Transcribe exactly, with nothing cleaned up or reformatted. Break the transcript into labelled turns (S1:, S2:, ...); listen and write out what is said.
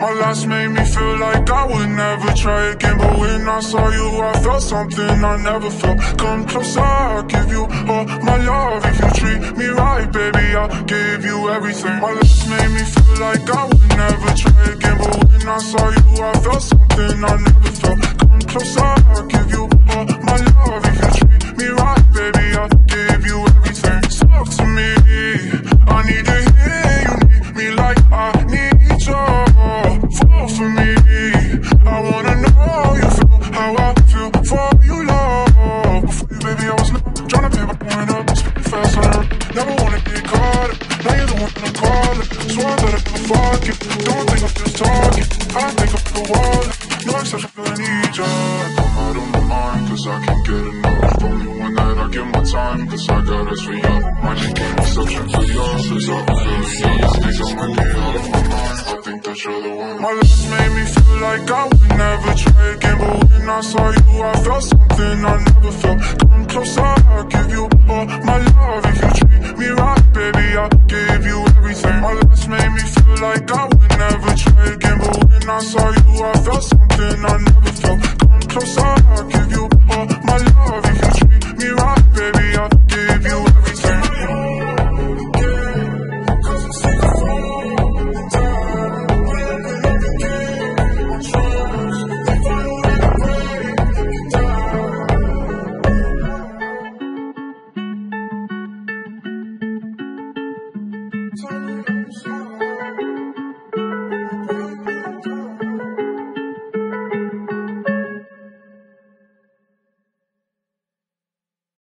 S1: My last made me feel like I would never try again, but when I saw you I felt something I never felt. Come closer, I'll give you all my love. If you treat me right, baby, I'll give you everything. My last made me feel like I would never try again, but when I saw you I felt something I never felt. Come closer, I'll give you all my love. If you treat me right, baby, I'll give you everything. Talk to me, I need to hear you need me like I need you. Fall for me, I wanna know you feel how I feel for you, love. Before you, baby, I was never tryna pay my point up. Speaking fast on her, never wanna get caught up. Now you're the one that I'm calling. Swear that I never fuck you. Don't think I'm just talking, I think I'm the wall. No exception, I need you. I'm out of my mind, cause I can't get enough. Only one night I give my time, cause I got us for you. My name ain't exception for yours, cause I've been feeling you. I think I might be out of my mind, I think that you're the one. My last made me feel like I would never try again, but when I saw you I felt something I never felt. Come closer, I'll give you all my love. If you treat me right, baby, I'll give you everything. My last made me feel like I would never try again, but when I saw you I felt something I never felt. Come closer, I'll give you